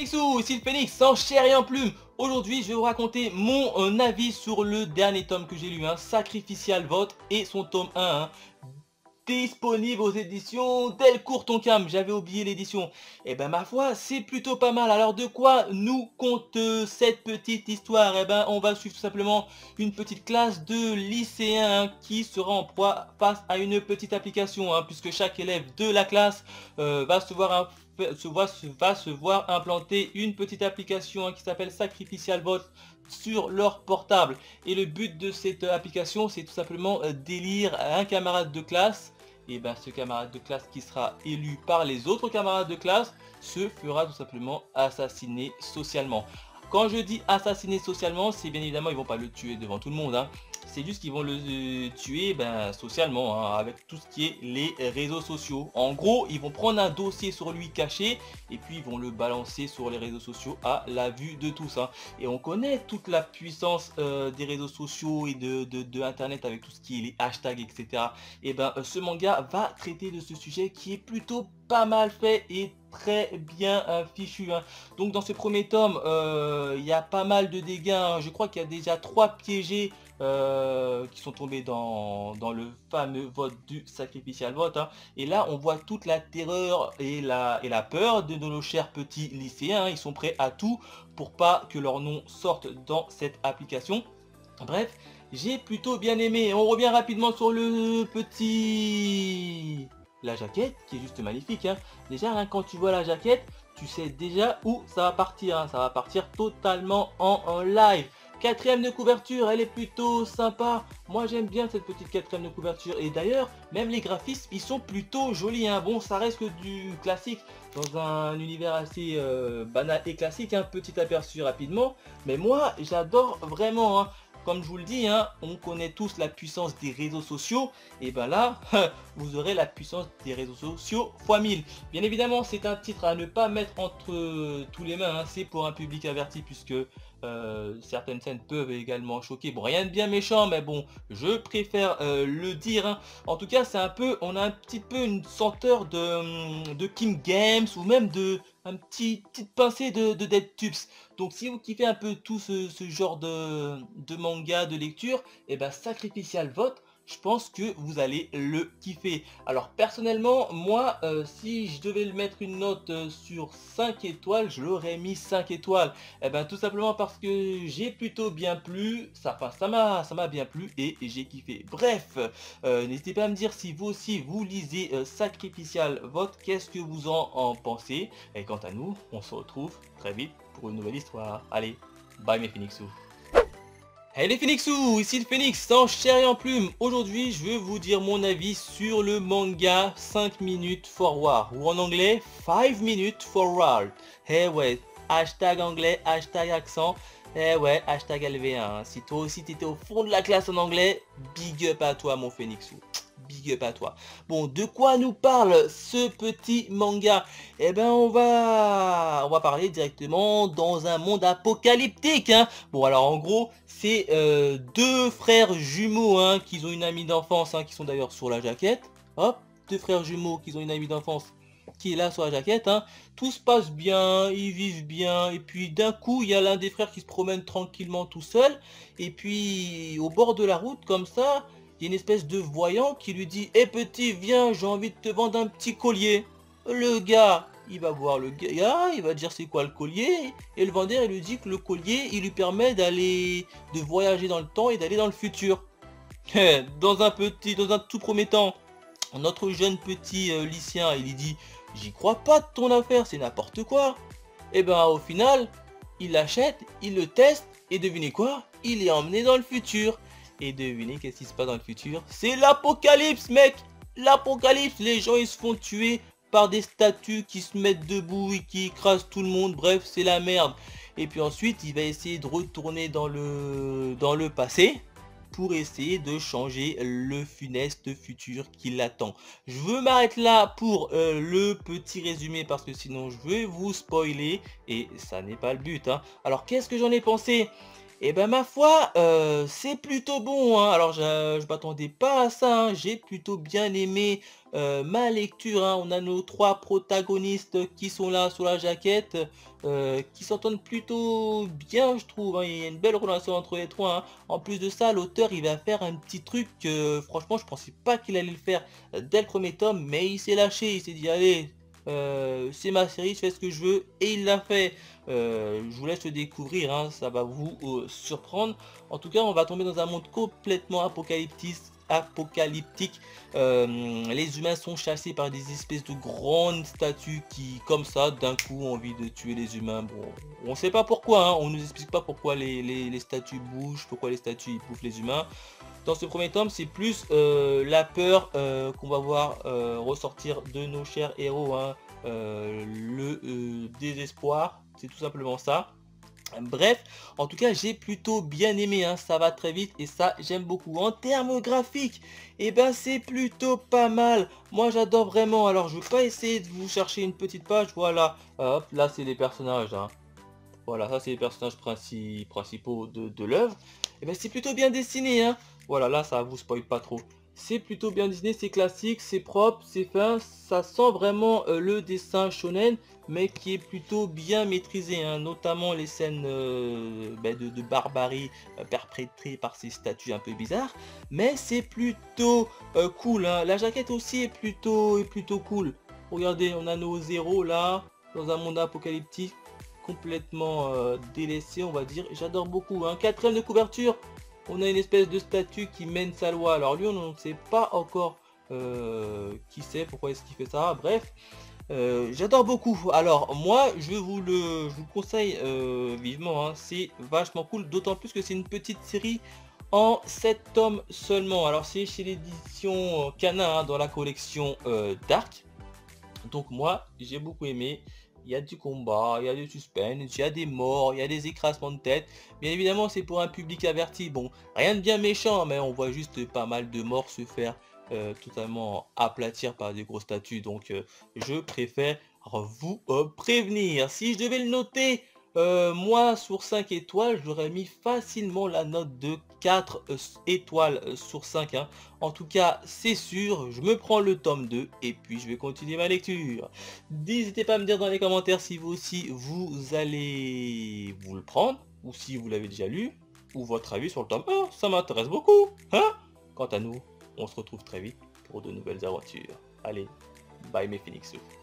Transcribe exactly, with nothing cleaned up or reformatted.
Phoenixou, ici le Phoenix, sans chair et en plume. Aujourd'hui, je vais vous raconter mon euh, avis sur le dernier tome que j'ai lu, hein, Sacrificial Vote, et son tome un, hein, disponible aux éditions Delcourt Tonkam. J'avais oublié l'édition. Et ben ma foi, c'est plutôt pas mal. Alors de quoi nous compte euh, cette petite histoire? Et ben on va suivre tout simplement une petite classe de lycéens, hein, qui sera en proie face à une petite application, hein, puisque chaque élève de la classe euh, va se voir un se voit, se, va se voir implanter une petite application, hein, qui s'appelle Sacrificial Vote sur leur portable. Et le but de cette application, c'est tout simplement euh, d'élire un camarade de classe. Et ben ce camarade de classe qui sera élu par les autres camarades de classe se fera tout simplement assassiner socialement. Quand je dis assassiner socialement, c'est bien évidemment, ils vont pas le tuer devant tout le monde, hein. C'est juste qu'ils vont le euh, tuer ben, socialement, hein, avec tout ce qui est les réseaux sociaux. En gros, ils vont prendre un dossier sur lui caché et puis ils vont le balancer sur les réseaux sociaux à la vue de tous, hein. Et on connaît toute la puissance euh, des réseaux sociaux et de, de, de internet avec tout ce qui est les hashtags, et cetera. Et ben ce manga va traiter de ce sujet qui est plutôt pas mal fait et très bien euh, fichu, hein. Donc dans ce premier tome, euh, il y a pas mal de dégâts, hein. Je crois qu'il y a déjà trois piégés euh, qui sont tombés dans, dans le fameux vote du Sacrificial Vote, hein. Et là on voit toute la terreur et la, et la peur de nos chers petits lycéens, hein. Ils sont prêts à tout pour pas que leur nom sorte dans cette application. Bref, j'ai plutôt bien aimé. On revient rapidement sur le petit... la jaquette qui est juste magnifique, hein. Déjà, hein, quand tu vois la jaquette, tu sais déjà où ça va partir, hein. Ça va partir totalement en, en live. Quatrième de couverture, elle est plutôt sympa. Moi j'aime bien cette petite quatrième de couverture. Et d'ailleurs, même les graphismes, ils sont plutôt jolis, hein. Bon, ça reste que du classique dans un univers assez euh, banal et classique, un hein. Petit aperçu rapidement. Mais moi, j'adore vraiment, hein. Comme je vous le dis, hein, on connaît tous la puissance des réseaux sociaux. Et ben là, vous aurez la puissance des réseaux sociaux fois mille. Bien évidemment, c'est un titre à ne pas mettre entre euh, tous les mains, hein. C'est pour un public averti puisque euh, certaines scènes peuvent également choquer. Bon, rien de bien méchant, mais bon, je préfère euh, le dire, hein. En tout cas, c'est un peu, on a un petit peu une senteur de, de King Games ou même de un petit petite pincée de, de Dead Tubes. Donc si vous kiffez un peu tout ce, ce genre de, de manga, de lecture, et ben Sacrificial Vote, je pense que vous allez le kiffer. Alors personnellement, moi, euh, si je devais le mettre une note euh, sur cinq étoiles, je l'aurais mis cinq étoiles. Et ben tout simplement parce que j'ai plutôt bien plu, ça enfin, ça m'a ça m'a bien plu et, et j'ai kiffé. Bref, euh, n'hésitez pas à me dire si vous aussi vous lisez euh, Sacrificial Vote, qu'est-ce que vous en, en pensez. Et quant à nous, on se retrouve très vite pour une nouvelle histoire. Allez, bye mes Phoenixous. Hey les Phoenixous, ici le Phoenix, sans chair et en plume. Aujourd'hui, je vais vous dire mon avis sur le manga cinq minutes forward, ou en anglais five minutes forward. Eh ouais, hashtag anglais, hashtag accent, eh ouais, hashtag L V un. Si toi aussi t'étais au fond de la classe en anglais, big up à toi mon Phoenixou. Big up à toi. Bon, de quoi nous parle ce petit manga? Eh ben, on va, on va parler directement dans un monde apocalyptique, hein. Bon, alors en gros, c'est euh, deux frères jumeaux, hein, qui ont une amie d'enfance, hein, qui sont d'ailleurs sur la jaquette. Hop, deux frères jumeaux qui ont une amie d'enfance qui est là sur la jaquette, hein. Tout se passe bien, ils vivent bien, et puis d'un coup, il y a l'un des frères qui se promène tranquillement tout seul, et puis au bord de la route, comme ça, il y a une espèce de voyant qui lui dit: "Eh petit, viens, j'ai envie de te vendre un petit collier." Le gars, il va voir le gars, il va dire c'est quoi le collier, et le vendeur il lui dit que le collier il lui permet d'aller, de voyager dans le temps et d'aller dans le futur. Dans un petit, dans un tout premier temps, notre jeune petit euh, lycéen il lui dit: "J'y crois pas de ton affaire, c'est n'importe quoi." Et ben au final, il l'achète, il le teste, et devinez quoi? Il est emmené dans le futur. Et devinez qu'est-ce qui se passe dans le futur? C'est l'apocalypse, mec! L'apocalypse! Les gens ils se font tuer par des statues qui se mettent debout et qui écrasent tout le monde. Bref, c'est la merde. Et puis ensuite, il va essayer de retourner dans le, dans le passé pour essayer de changer le funeste futur qui l'attend. Je veux m'arrêter là pour euh, le petit résumé parce que sinon je vais vous spoiler et ça n'est pas le but, hein. Alors qu'est-ce que j'en ai pensé? Et ben ma foi, heu, c'est plutôt bon, hein. Alors je je m'attendais pas à ça, hein. J'ai plutôt bien aimé, heu, ma lecture, hein. On a nos trois protagonistes qui sont là sur la jaquette, heu, qui s'entendent plutôt bien je trouve, hein. Il y a une belle relation entre les trois, hein. En plus de ça, l'auteur il va faire un petit truc que franchement je pensais pas qu'il allait le faire, heu, dès le premier tome, mais il s'est lâché, il s'est dit: «Allez, heu, c'est ma série, je fais ce que je veux» et il l'a fait. Heu, je vous laisse le découvrir, hein, ça va vous, heu, surprendre. En tout cas, on va tomber dans un monde complètement apocalyptique apocalyptique. Hem, les humains sont chassés par des espèces de grandes statues qui, comme ça, d'un coup, ont envie de tuer les humains. Bon, on sait pas pourquoi, hein, on nous explique pas pourquoi les les les statues bougent, pourquoi les statues, ils bouffent les humains. Dans ce premier tome, c'est plus, heu, la peur, heu, qu'on va voir, heu, ressortir de nos chers héros, hein, heu, le, heu, désespoir, c'est tout simplement ça. Bref, en tout cas, j'ai plutôt bien aimé, hein, ça va très vite et ça, j'aime beaucoup. En termes graphiques, et ben, c'est plutôt pas mal. Moi, j'adore vraiment. Alors, je vais pas essayer de vous chercher une petite page, voilà. Hop, là, c'est les personnages, hein. Voilà, ça, c'est les personnages princi principaux de de l'œuvre. Et ben, c'est plutôt bien dessiné, hein. Voilà, là, ça vous spoil pas trop. C'est plutôt bien dessiné, c'est classique, c'est propre, c'est fin, ça sent vraiment, heu, le dessin shonen, mais qui est plutôt bien maîtrisé, hein, notamment les scènes, heu, bah, de de barbarie, heu, perpétrées par ces statues un peu bizarres. Mais c'est plutôt, heu, cool, hein. La jaquette aussi est plutôt est plutôt cool. Regardez, on a nos héros là, dans un monde apocalyptique, complètement, heu, délaissé, on va dire. J'adore beaucoup, hein. quatrième de couverture, on a une espèce de statue qui mène sa loi. Alors lui, on ne sait pas encore, heu, qui c'est, pourquoi est-ce qu'il fait ça, bref. Heu, j'adore beaucoup. Alors moi, je vous le je vous le conseille, heu, vivement, hein. C'est vachement cool, d'autant plus que c'est une petite série en sept tomes seulement. Alors c'est chez l'édition Kana, hein, dans la collection, heu, Dark. Donc moi, j'ai beaucoup aimé. Il y a du combat, il y a du suspense, il y a des morts, il y a des écrasements de tête. Bien évidemment, c'est pour un public averti. Bon, rien de bien méchant, mais on voit juste pas mal de morts se faire euh, totalement aplatir par des grosses statues. Donc, euh, je préfère vous euh, prévenir. Si je devais le noter, euh, moi, sur cinq étoiles, j'aurais mis facilement la note de quatre euh, étoiles euh, sur cinq, hein. En tout cas, c'est sûr, je me prends le tome deux et puis je vais continuer ma lecture. N'hésitez pas à me dire dans les commentaires si vous aussi vous allez vous le prendre, ou si vous l'avez déjà lu, ou votre avis sur le tome un, ça m'intéresse beaucoup, hein. Quant à nous, on se retrouve très vite pour de nouvelles aventures. Allez, bye mes Phoenixous.